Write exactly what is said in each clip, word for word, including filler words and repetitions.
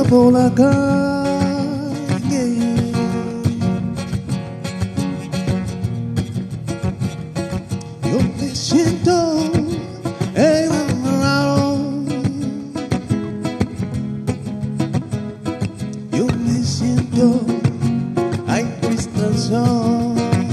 por la calle. Yo me siento enamorado. Yo me siento ay frustración.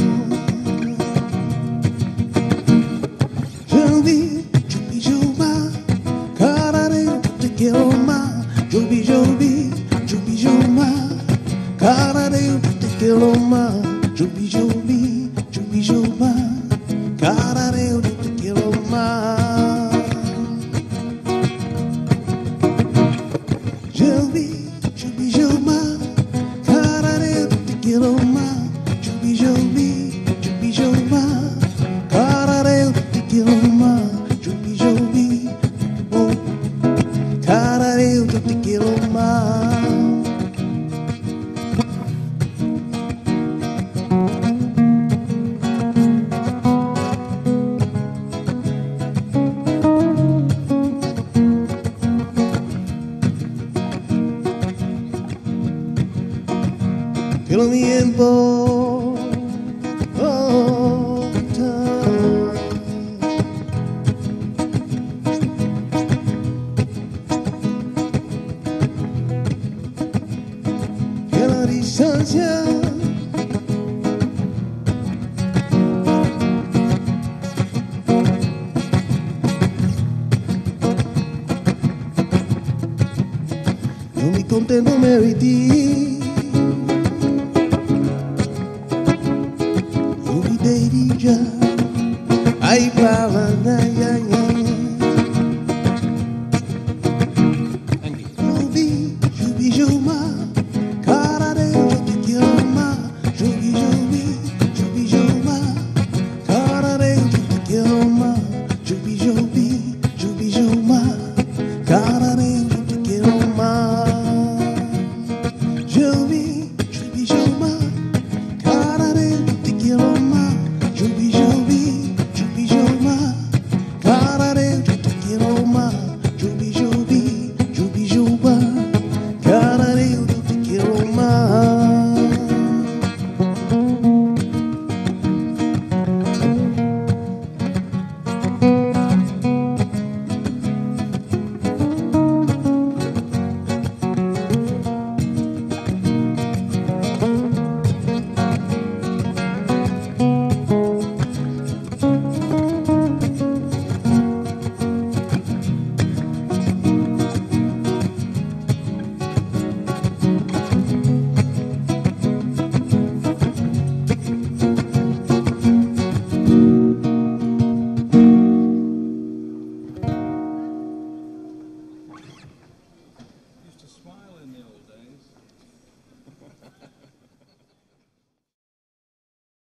Djobi, Djobi, Djoba, Cardiff, te quiero más. Djobi, Djobi, Djobi, Djoba, Cardiff, te quiero más. Djobi, Djobi, Djobi, Djoba, Cardiff, te quiero más. Djobi, Djobi, Djoba, Cardiff, te quiero más. Djobi, Djobi, Djobi, Djoba, Cardiff, te quiero más. Djobi, Djobi, oh, Cardiff, te quiero más. Que lo tiempo oh, time. Que la distancia no me contento me retí.